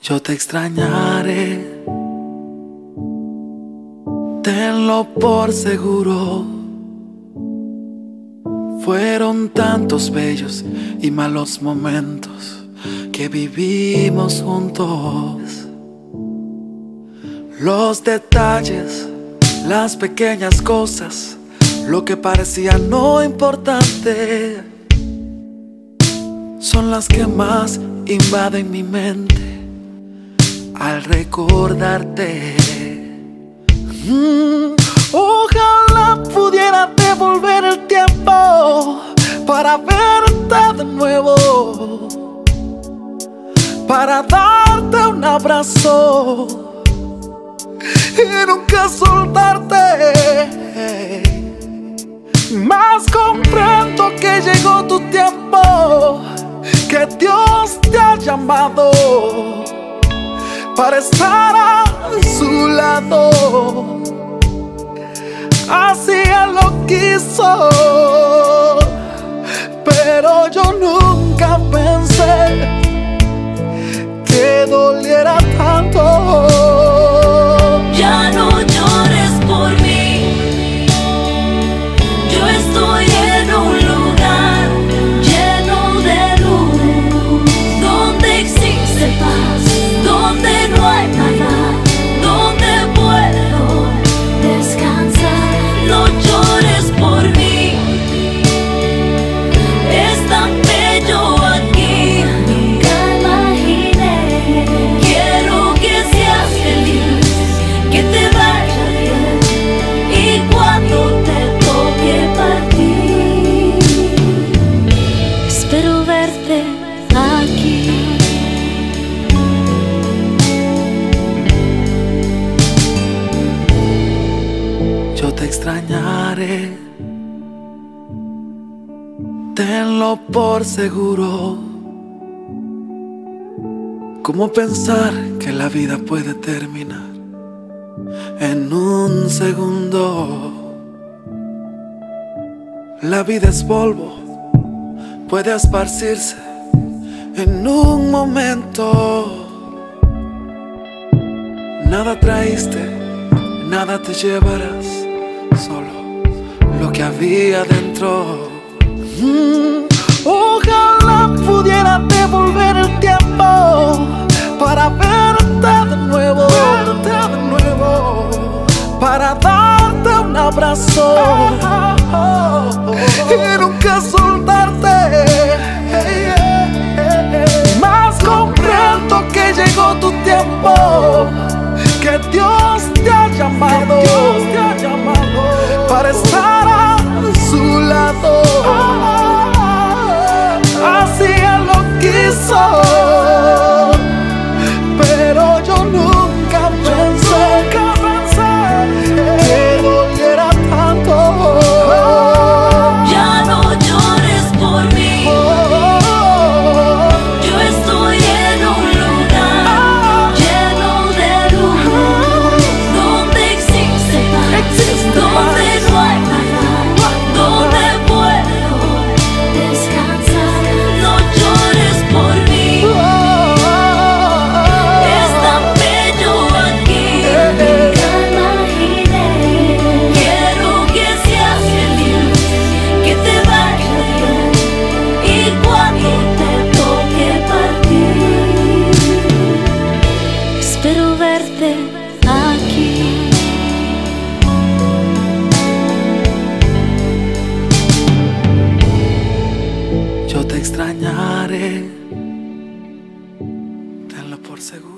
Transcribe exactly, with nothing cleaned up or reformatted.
Yo te extrañaré, tenlo por seguro. Fueron tantos bellos y malos momentos que vivimos juntos. Los detalles, las pequeñas cosas, lo que parecía no importante, son las que más invaden mi mente al recordarte. mm, Ojalá pudiera devolver el tiempo para verte de nuevo, para darte un abrazo y nunca soltarte. Mas comprendo que llegó tu tiempo, que Dios te ha llamado para estar a su lado. Así Él lo quiso, pero yo nunca pensé que doliera tanto. Ya no llores por mí, yo estoy en un lugar lleno de luz, donde existe paz, donde no hay maldad, donde puedo descansar. No llores por mí, es tan bello aquí, nunca imaginé. Quiero que seas feliz, que te vaya bien, y cuando te toque partir, espero verte aquí. Yo te extrañaré, tenlo por seguro. ¿Cómo pensar que la vida puede terminar en un segundo? La vida es polvo, puede esparcirse en un momento. Nada traíste, nada te llevarás, solo lo que había dentro. mm, Ojalá pudiera devolver el tiempo para verte de nuevo, verte de nuevo, para darte un abrazo y nunca soltarte. Mas comprendo que llegó tu tiempo, que Dios te ha llamado, Dios te ha llamado para estar a su lado. Así Él lo quiso, pero yo nunca pensé, nunca pensé que doliera tanto. Ya no llores por mí, yo estoy en un lugar lleno de luz, donde existe paz, donde no hay maldad, donde puedo descansar. No llores por mí, es tan bello aquí, nunca imaginé. Quiero que seas feliz, que te vaya bien, y cuando te toque partir, espero verte aquí. Yo te extrañaré, tenlo por seguro.